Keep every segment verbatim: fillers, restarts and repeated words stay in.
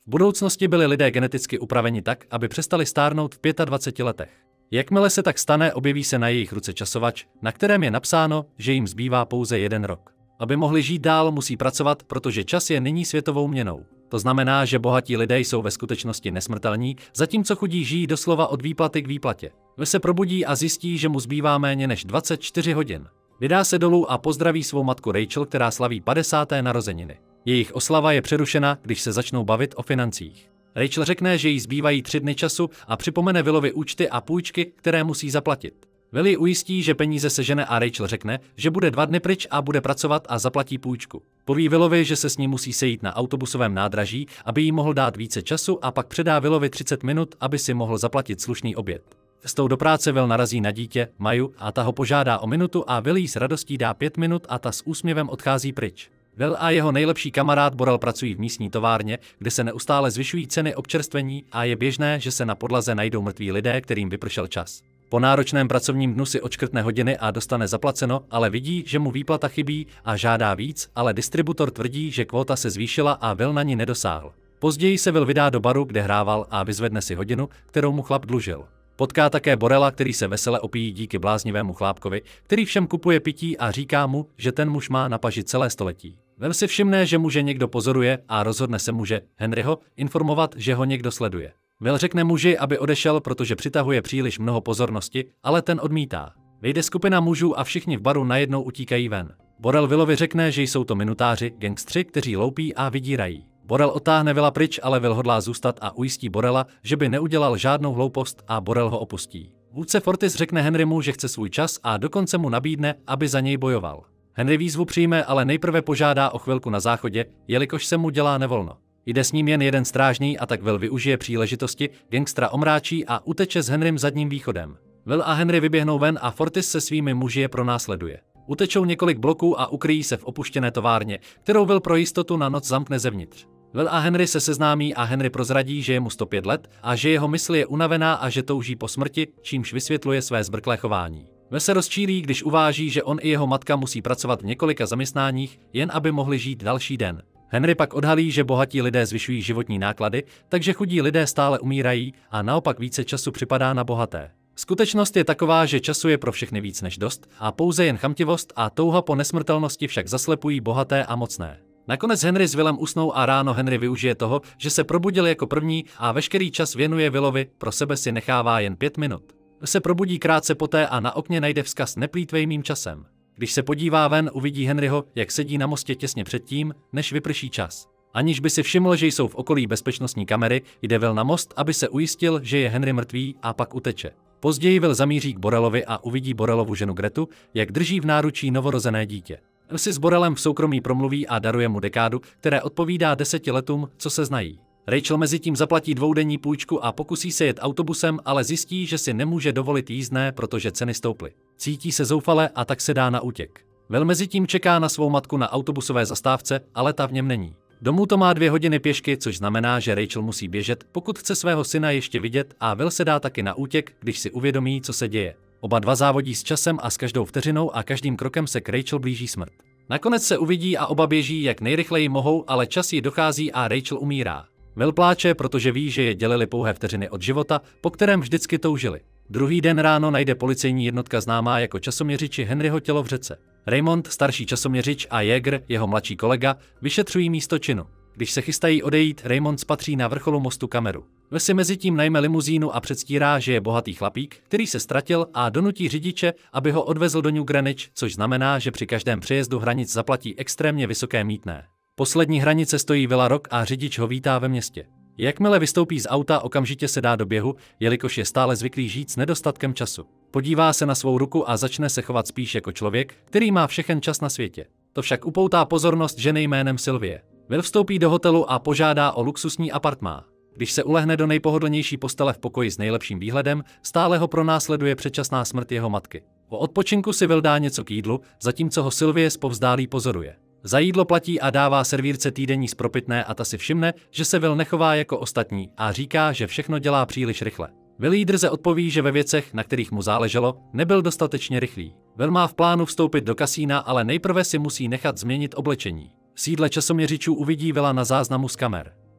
V budoucnosti byli lidé geneticky upraveni tak, aby přestali stárnout v dvaceti pěti letech. Jakmile se tak stane, objeví se na jejich ruce časovač, na kterém je napsáno, že jim zbývá pouze jeden rok. Aby mohli žít dál, musí pracovat, protože čas je nyní světovou měnou. To znamená, že bohatí lidé jsou ve skutečnosti nesmrtelní, zatímco chudí žijí doslova od výplaty k výplatě. Ve se probudí a zjistí, že mu zbývá méně než dvacet čtyři hodin. Vydá se dolů a pozdraví svou matku Rachel, která slaví padesáté narozeniny. Jejich oslava je přerušena, když se začnou bavit o financích. Rachel řekne, že jí zbývají tři dny času a připomene Willovi účty a půjčky, které musí zaplatit. Will ji ujistí, že peníze sežene a Rachel řekne, že bude dva dny pryč a bude pracovat a zaplatí půjčku. Poví Willovi, že se s ním musí sejít na autobusovém nádraží, aby jí mohl dát více času a pak předá Willovi třicet minut, aby si mohl zaplatit slušný oběd. Cestou do práce Will narazí na dítě, Maju, a ta ho požádá o minutu a Will jí s radostí dá pět minut a ta s úsměvem odchází pryč. Will a jeho nejlepší kamarád Borel pracují v místní továrně, kde se neustále zvyšují ceny občerstvení a je běžné, že se na podlaze najdou mrtví lidé, kterým vypršel čas. Po náročném pracovním dnu si odškrtne hodiny a dostane zaplaceno, ale vidí, že mu výplata chybí a žádá víc, ale distributor tvrdí, že kvóta se zvýšila a Will na ní nedosáhl. Později se Will vydá do baru, kde hrával a vyzvedne si hodinu, kterou mu chlap dlužil. Potká také Borela, který se vesele opíjí díky bláznivému chlápkovi, který všem kupuje pití a říká mu, že ten muž má na paži celé století. Will si všimne, že muže někdo pozoruje a rozhodne se muže, Henryho, informovat, že ho někdo sleduje. Will řekne muži, aby odešel, protože přitahuje příliš mnoho pozornosti, ale ten odmítá. Vyjde skupina mužů a všichni v baru najednou utíkají ven. Borel Willovi řekne, že jsou to minutáři, gangstři, kteří loupí a vydírají. Borel otáhne Willa pryč, ale Will hodlá zůstat a ujistí Borela, že by neudělal žádnou hloupost a Borel ho opustí. Vůdce Fortis řekne Henrymu, že chce svůj čas a dokonce mu nabídne, aby za něj bojoval. Henry výzvu přijme, ale nejprve požádá o chvilku na záchodě, jelikož se mu dělá nevolno. Jde s ním jen jeden strážný a tak Will využije příležitosti, gangstra omráčí a uteče s Henrym zadním východem. Will a Henry vyběhnou ven a Fortis se svými muži je pronásleduje. Utečou několik bloků a ukryjí se v opuštěné továrně, kterou Will pro jistotu na noc zamkne zevnitř. Will a Henry se seznámí a Henry prozradí, že je mu sto pět let a že jeho mysl je unavená a že touží po smrti, čímž vysvětluje své zbrklé chování. Will se rozčílí, když uváží, že on i jeho matka musí pracovat v několika zaměstnáních, jen aby mohli žít další den. Henry pak odhalí, že bohatí lidé zvyšují životní náklady, takže chudí lidé stále umírají a naopak více času připadá na bohaté. Skutečnost je taková, že času je pro všechny víc než dost a pouze jen chamtivost a touha po nesmrtelnosti však zaslepují bohaté a mocné. Nakonec Henry s Willem usnou a ráno Henry využije toho, že se probudil jako první a veškerý čas věnuje Willovi, pro sebe si nechává jen pět minut. Se probudí krátce poté a na okně najde vzkaz "Neplýtvej mým časem". Když se podívá ven, uvidí Henryho, jak sedí na mostě těsně předtím, než vyprší čas. Aniž by si všiml, že jsou v okolí bezpečnostní kamery, jde Will na most, aby se ujistil, že je Henry mrtvý, a pak uteče. Později Will zamíří k Borelovi a uvidí Borelovu ženu Gretu, jak drží v náručí novorozené dítě. Will si s Borelem v soukromí promluví a daruje mu dekádu, které odpovídá deseti letům, co se znají. Rachel mezitím zaplatí dvoudenní půjčku a pokusí se jet autobusem, ale zjistí, že si nemůže dovolit jízdné, protože ceny stouply. Cítí se zoufale a tak se dá na útěk. Will mezitím čeká na svou matku na autobusové zastávce, ale ta v něm není. Domů to má dvě hodiny pěšky, což znamená, že Rachel musí běžet, pokud chce svého syna ještě vidět, a Will se dá taky na útěk, když si uvědomí, co se děje. Oba dva závodí s časem a s každou vteřinou a každým krokem se k Rachel blíží smrt. Nakonec se uvidí a oba běží, jak nejrychleji mohou, ale čas jí dochází a Rachel umírá. Will pláče, protože ví, že je dělily pouhé vteřiny od života, po kterém vždycky toužili. Druhý den ráno najde policejní jednotka známá jako časoměřiči Henryho tělo v řece. Raymond, starší časoměřič, a Jäger, jeho mladší kolega, vyšetřují místo činu. Když se chystají odejít, Raymond spatří na vrcholu mostu kameru. Will si mezitím najme limuzínu a předstírá, že je bohatý chlapík, který se ztratil, a donutí řidiče, aby ho odvezl do New Greenwich, což znamená, že při každém přejezdu hranic zaplatí extrémně vysoké mýtné. Poslední hranice stojí Willa rok a řidič ho vítá ve městě. Jakmile vystoupí z auta, okamžitě se dá do běhu, jelikož je stále zvyklý žít s nedostatkem času. Podívá se na svou ruku a začne se chovat spíš jako člověk, který má všechen čas na světě. To však upoutá pozornost ženy jménem Sylvie. Will vstoupí do hotelu a požádá o luxusní apartmá. Když se ulehne do nejpohodlnější postele v pokoji s nejlepším výhledem, stále ho pronásleduje předčasná smrt jeho matky. Po odpočinku si Will dá něco k jídlu, zatímco ho Sylvie zpovzdálí pozoruje. Za jídlo platí a dává servírce týdenní spropitné a ta si všimne, že se Will nechová jako ostatní a říká, že všechno dělá příliš rychle. Will jí drze odpoví, že ve věcech, na kterých mu záleželo, nebyl dostatečně rychlý. Will má v plánu vstoupit do kasína, ale nejprve si musí nechat změnit oblečení. V sídle časoměřičů uvidí Willa na záznamu z kamer.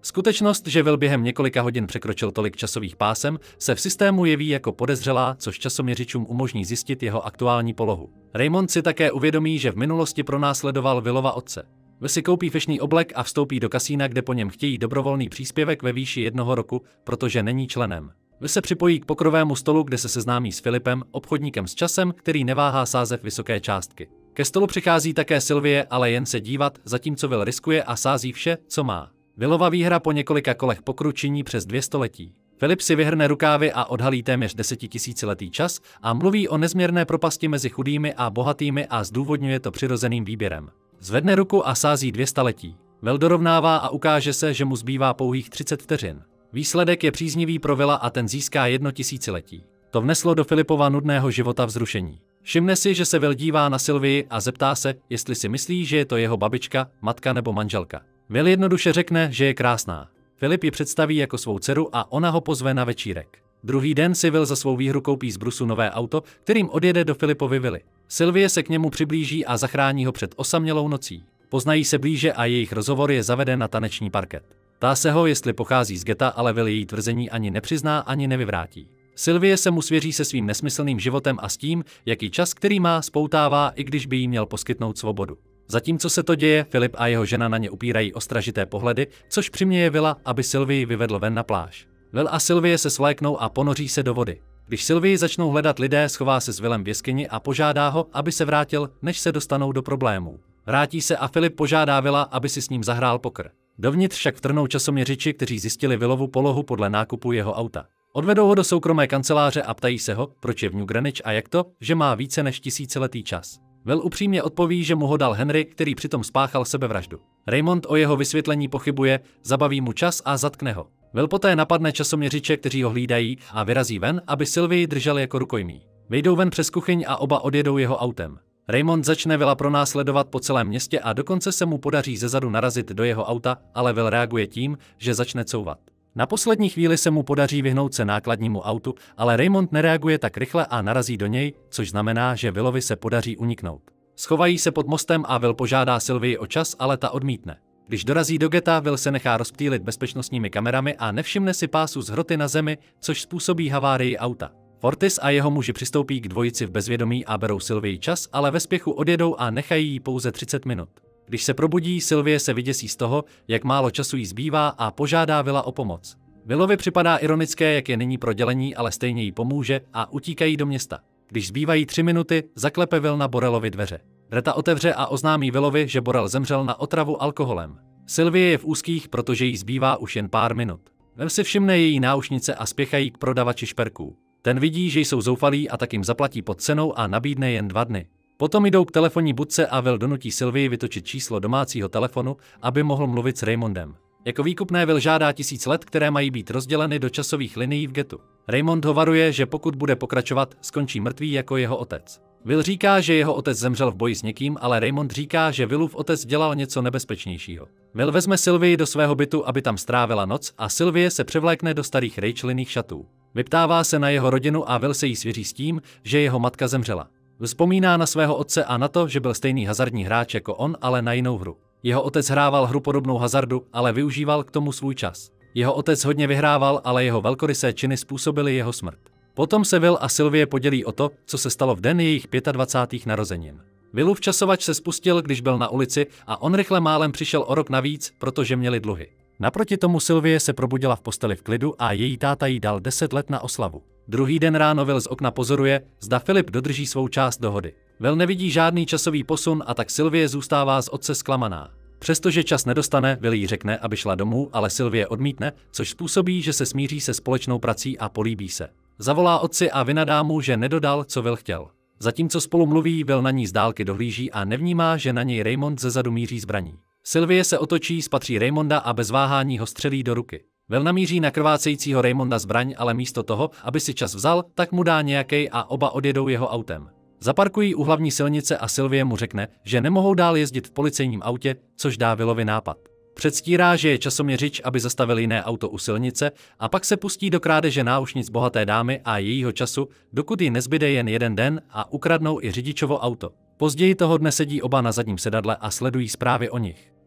Skutečnost, že Will během několika hodin překročil tolik časových pásem, se v systému jeví jako podezřelá, což časoměřičům umožní zjistit jeho aktuální polohu. Raymond si také uvědomí, že v minulosti pronásledoval Willova otce. Will si koupí fešný oblek a vstoupí do kasína, kde po něm chtějí dobrovolný příspěvek ve výši jednoho roku, protože není členem. Will se připojí k pokrovému stolu, kde se seznámí s Filipem, obchodníkem s časem, který neváhá sázet vysoké částky. Ke stolu přichází také Sylvie, ale jen se dívat, zatímco Will riskuje a sází vše, co má. Willova výhra po několika kolech pokru činí přes dvě století. Filip si vyhrne rukávy a odhalí téměř desetitisíciletý čas a mluví o nezměrné propasti mezi chudými a bohatými a zdůvodňuje to přirozeným výběrem. Zvedne ruku a sází dvě staletí. Will dorovnává a ukáže se, že mu zbývá pouhých třicet vteřin. Výsledek je příznivý pro Willa a ten získá jedno tisíciletí. To vneslo do Filipova nudného života vzrušení. Všimne si, že se Will dívá na Sylvii a zeptá se, jestli si myslí, že je to jeho babička, matka nebo manželka. Will jednoduše řekne, že je krásná. Filip ji představí jako svou dceru a ona ho pozve na večírek. Druhý den si Will za svou výhru koupí z Brusu nové auto, kterým odjede do Filipovy vily. Sylvie se k němu přiblíží a zachrání ho před osamělou nocí. Poznají se blíže a jejich rozhovor je zaveden na taneční parket. Ptá se ho, jestli pochází z geta, ale Will její tvrzení ani nepřizná, ani nevyvrátí. Sylvie se mu svěří se svým nesmyslným životem a s tím, jaký čas, který má, spoutává, i když by jí měl poskytnout svobodu. Zatímco se to děje, Filip a jeho žena na ně upírají ostražité pohledy, což přiměje Willa, aby Sylvii vyvedl ven na pláž. Will a Sylvie se svléknou a ponoří se do vody. Když Sylvii začnou hledat lidé, schová se s Willem v jeskyni a požádá ho, aby se vrátil, než se dostanou do problémů. Vrátí se a Filip požádá Willa, aby si s ním zahrál poker. Dovnitř však vtrhnou časoměřiči, kteří zjistili Willovu polohu podle nákupu jeho auta. Odvedou ho do soukromé kanceláře a ptají se ho, proč je v New Greenwich a jak to, že má více než tisíciletý čas. Will upřímně odpoví, že mu ho dal Henry, který přitom spáchal sebevraždu. Raymond o jeho vysvětlení pochybuje, zabaví mu čas a zatkne ho. Will poté napadne časoměřiče, kteří ho hlídají, a vyrazí ven, aby Sylvii držel jako rukojmí. Vejdou ven přes kuchyň a oba odjedou jeho autem. Raymond začne Willa pronásledovat po celém městě a dokonce se mu podaří zezadu narazit do jeho auta, ale Will reaguje tím, že začne couvat. Na poslední chvíli se mu podaří vyhnout se nákladnímu autu, ale Raymond nereaguje tak rychle a narazí do něj, což znamená, že Willovi se podaří uniknout. Schovají se pod mostem a Will požádá Sylvii o čas, ale ta odmítne. Když dorazí do geta, Will se nechá rozptýlit bezpečnostními kamerami a nevšimne si pásu z hroty na zemi, což způsobí havárii auta. Fortis a jeho muži přistoupí k dvojici v bezvědomí a berou Sylvii čas, ale ve spěchu odjedou a nechají jí pouze třicet minut. Když se probudí, Sylvie se vyděsí z toho, jak málo času jí zbývá a požádá Willa o pomoc. Willovi připadá ironické, jak je nyní pro dělení, ale stejně jí pomůže a utíkají do města. Když zbývají tři minuty, zaklepe Will na Borrelovi dveře. Greta otevře a oznámí Willovi, že Borrell zemřel na otravu alkoholem. Sylvie je v úzkých, protože jí zbývá už jen pár minut. Will si všimne její náušnice a spěchají k prodavači šperků. Ten vidí, že jsou zoufalí a tak jim zaplatí pod cenou a nabídne jen dva dny. Potom jdou k telefonní budce a Will donutí Sylvii vytočit číslo domácího telefonu, aby mohl mluvit s Raymondem. Jako výkupné Will žádá tisíc let, které mají být rozděleny do časových linií v getu. Raymond ho varuje, že pokud bude pokračovat, skončí mrtvý jako jeho otec. Will říká, že jeho otec zemřel v boji s někým, ale Raymond říká, že Willův otec dělal něco nebezpečnějšího. Will vezme Sylvii do svého bytu, aby tam strávila noc, a Sylvie se převlékne do starých Racheliných šatů. Vyptává se na jeho rodinu a Will se jí svěří s tím, že jeho matka zemřela. Vzpomíná na svého otce a na to, že byl stejný hazardní hráč jako on, ale na jinou hru. Jeho otec hrával hru podobnou hazardu, ale využíval k tomu svůj čas. Jeho otec hodně vyhrával, ale jeho velkorysé činy způsobily jeho smrt. Potom se Will a Sylvie podělí o to, co se stalo v den jejich dvacátých pátých narozenin. Willův časovač se spustil, když byl na ulici, a on rychle málem přišel o rok navíc, protože měli dluhy. Naproti tomu Sylvie se probudila v posteli v klidu a její táta jí dal deset let na oslavu. Druhý den ráno Will z okna pozoruje, zda Filip dodrží svou část dohody. Will nevidí žádný časový posun a tak Sylvie zůstává z otce zklamaná. Přestože čas nedostane, Will jí řekne, aby šla domů, ale Sylvie odmítne, což způsobí, že se smíří se společnou prací a políbí se. Zavolá otci a vynadá mu, že nedodal, co Will chtěl. Zatímco spolu mluví, Will na ní z dálky dohlíží a nevnímá, že na něj Raymond zezadu míří zbraní. Sylvie se otočí, spatří Raymonda a bez váhání ho střelí do ruky. Will namíří na krvácejícího Raymonda zbraň, ale místo toho, aby si čas vzal, tak mu dá nějakej a oba odjedou jeho autem. Zaparkují u hlavní silnice a Sylvie mu řekne, že nemohou dál jezdit v policejním autě, což dá Willovi nápad. Předstírá, že je časoměřič, aby zastavil jiné auto u silnice, a pak se pustí do krádeže náušnic bohaté dámy a jejího času, dokud jí nezbyde jen jeden den, a ukradnou i řidičovo auto. Později toho dne sedí oba na zadním sedadle a sledují zprávy o nich.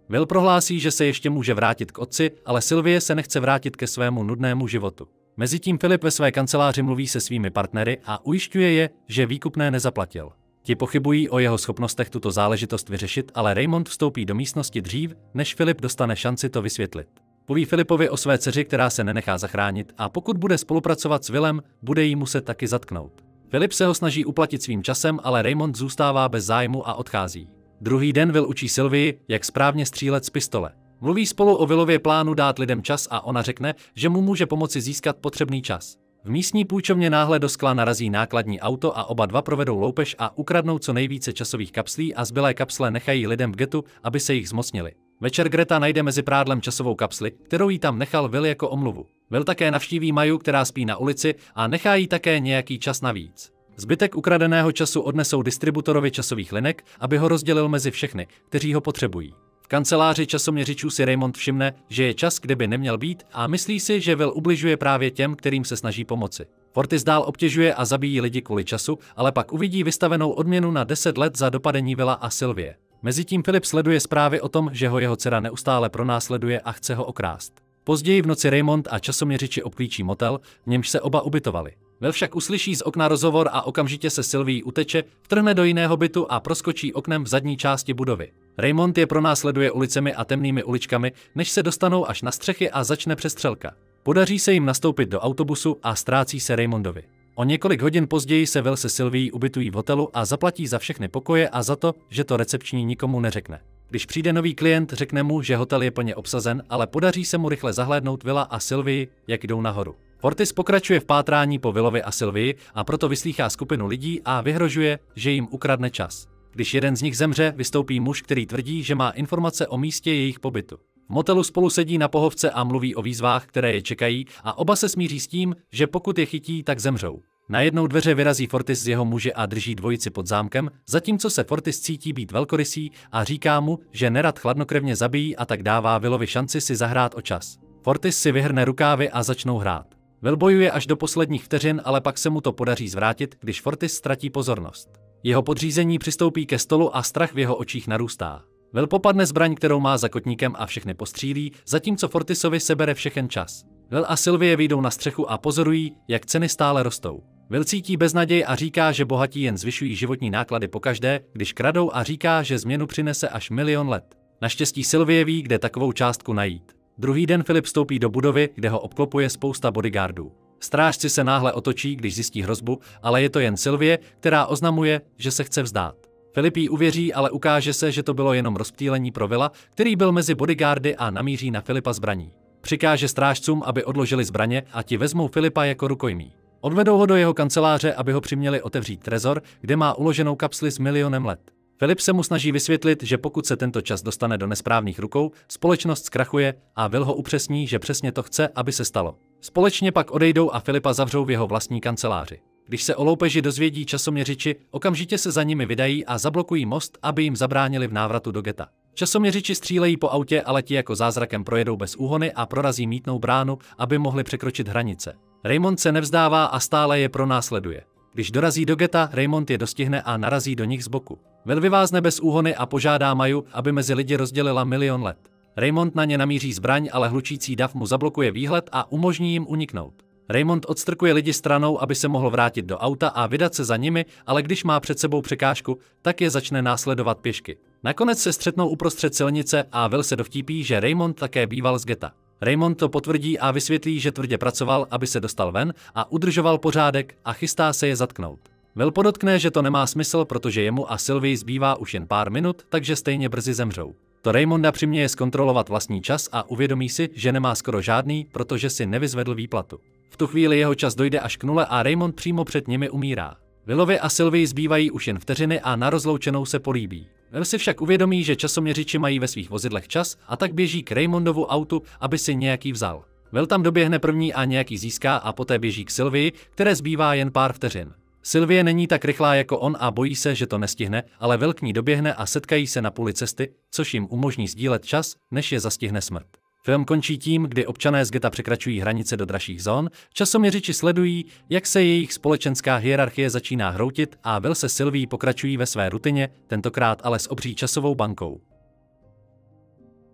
Will prohlásí, že se ještě může vrátit k otci, ale Sylvie se nechce vrátit ke svému nudnému životu. Mezitím Filip ve své kanceláři mluví se svými partnery a ujišťuje je, že výkupné nezaplatil. Ti pochybují o jeho schopnostech tuto záležitost vyřešit, ale Raymond vstoupí do místnosti dřív, než Filip dostane šanci to vysvětlit. Poví Filipovi o své dceři, která se nenechá zachránit, a pokud bude spolupracovat s Willem, bude jí muset taky zatknout. Filip se ho snaží uplatit svým časem, ale Raymond zůstává bez zájmu a odchází. Druhý den Will učí Sylvii, jak správně střílet z pistole. Mluví spolu o Willově plánu dát lidem čas a ona řekne, že mu může pomoci získat potřebný čas. V místní půjčovně náhle do skla narazí nákladní auto a oba dva provedou loupež a ukradnou co nejvíce časových kapslí a zbylé kapsle nechají lidem v getu, aby se jich zmocnili. Večer Greta najde mezi prádlem časovou kapsli, kterou jí tam nechal Will jako omluvu. Will také navštíví Maju, která spí na ulici, a nechá jí také nějaký čas navíc. Zbytek ukradeného času odnesou distributorovi časových linek, aby ho rozdělil mezi všechny, kteří ho potřebují. V kanceláři časoměřičů si Raymond všimne, že je čas, kde by neměl být, a myslí si, že Will ubližuje právě těm, kterým se snaží pomoci. Fortis dál obtěžuje a zabíjí lidi kvůli času, ale pak uvidí vystavenou odměnu na deset let za dopadení Willa a Sylvie. Mezitím Filip sleduje zprávy o tom, že ho jeho dcera neustále pronásleduje a chce ho okrást. Později v noci Raymond a časoměřiči obklíčí motel, v němž se oba ubytovali. Will však uslyší z okna rozhovor a okamžitě se Sylvií uteče, vtrhne do jiného bytu a proskočí oknem v zadní části budovy. Raymond je pronásleduje ulicemi a temnými uličkami, než se dostanou až na střechy a začne přestřelka. Podaří se jim nastoupit do autobusu a ztrácí se Raymondovi. O několik hodin později se Will se Sylvií ubytují v hotelu a zaplatí za všechny pokoje a za to, že to recepční nikomu neřekne. Když přijde nový klient, řekne mu, že hotel je plně obsazen, ale podaří se mu rychle zahlédnout Willa a Sylvii, jak jdou nahoru. Fortis pokračuje v pátrání po Willovi a Sylvii a proto vyslýchá skupinu lidí a vyhrožuje, že jim ukradne čas. Když jeden z nich zemře, vystoupí muž, který tvrdí, že má informace o místě jejich pobytu. V motelu spolu sedí na pohovce a mluví o výzvách, které je čekají, a oba se smíří s tím, že pokud je chytí, tak zemřou. Najednou dveře vyrazí Fortis z jeho muže a drží dvojici pod zámkem, zatímco se Fortis cítí být velkorysý a říká mu, že nerad chladnokrevně zabíjí, a tak dává Willovi šanci si zahrát o čas. Fortis si vyhrne rukávy a začnou hrát. Will bojuje až do posledních vteřin, ale pak se mu to podaří zvrátit, když Fortis ztratí pozornost. Jeho podřízení přistoupí ke stolu a strach v jeho očích narůstá. Will popadne zbraň, kterou má za kotníkem, a všechny postřílí, zatímco Fortisovi sebere všechen čas. Will a Sylvie vyjdou na střechu a pozorují, jak ceny stále rostou. Will cítí beznaděj a říká, že bohatí jen zvyšují životní náklady pokaždé, když kradou, a říká, že změnu přinese až milion let. Naštěstí Sylvie ví, kde takovou částku najít. Druhý den Filip vstoupí do budovy, kde ho obklopuje spousta bodyguardů. Strážci se náhle otočí, když zjistí hrozbu, ale je to jen Sylvie, která oznamuje, že se chce vzdát. Filip jí uvěří, ale ukáže se, že to bylo jenom rozptýlení pro Willa, který byl mezi bodyguardy, a namíří na Filipa zbraní. Přikáže strážcům, aby odložili zbraně, a ti vezmou Filipa jako rukojmí. Odvedou ho do jeho kanceláře, aby ho přiměli otevřít trezor, kde má uloženou kapsli s milionem let. Filip se mu snaží vysvětlit, že pokud se tento čas dostane do nesprávných rukou, společnost zkrachuje, a Will ho upřesní, že přesně to chce, aby se stalo. Společně pak odejdou a Filipa zavřou v jeho vlastní kanceláři. Když se o loupeži dozvědí časoměřiči, okamžitě se za nimi vydají a zablokují most, aby jim zabránili v návratu do geta. Časoměřiči střílejí po autě, ale ti jako zázrakem projedou bez úhony a prorazí mýtnou bránu, aby mohli překročit hranice. Raymond se nevzdává a stále je pronásleduje. Když dorazí do geta, Raymond je dostihne a narazí do nich z boku. Will vyvázne bez úhony a požádá Maju, aby mezi lidi rozdělila milion let. Raymond na ně namíří zbraň, ale hlučící dav mu zablokuje výhled a umožní jim uniknout. Raymond odstrkuje lidi stranou, aby se mohl vrátit do auta a vydat se za nimi, ale když má před sebou překážku, tak je začne následovat pěšky. Nakonec se střetnou uprostřed silnice a Will se dovtípí, že Raymond také býval z geta. Raymond to potvrdí a vysvětlí, že tvrdě pracoval, aby se dostal ven, a udržoval pořádek a chystá se je zatknout. Will podotkne, že to nemá smysl, protože jemu a Sylvii zbývá už jen pár minut, takže stejně brzy zemřou. To Raymonda přiměje zkontrolovat vlastní čas a uvědomí si, že nemá skoro žádný, protože si nevyzvedl výplatu. V tu chvíli jeho čas dojde až k nule a Raymond přímo před nimi umírá. Willovi a Sylvii zbývají už jen vteřiny a na rozloučenou se políbí. Will si však uvědomí, že časoměřiči mají ve svých vozidlech čas, a tak běží k Raymondovu autu, aby si nějaký vzal. Will tam doběhne první a nějaký získá a poté běží k Sylvii, které zbývá jen pár vteřin. Sylvie není tak rychlá jako on a bojí se, že to nestihne, ale Will k ní doběhne a setkají se na půli cesty, což jim umožní sdílet čas, než je zastihne smrt. Film končí tím, kdy občané z geta překračují hranice do dražších zón, časoměřiči sledují, jak se jejich společenská hierarchie začíná hroutit, a Will se Sylvií pokračují ve své rutině, tentokrát ale s obří časovou bankou.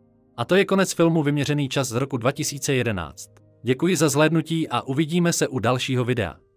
A to je konec filmu Vyměřený čas z roku dva tisíce jedenáct. Děkuji za zhlédnutí a uvidíme se u dalšího videa.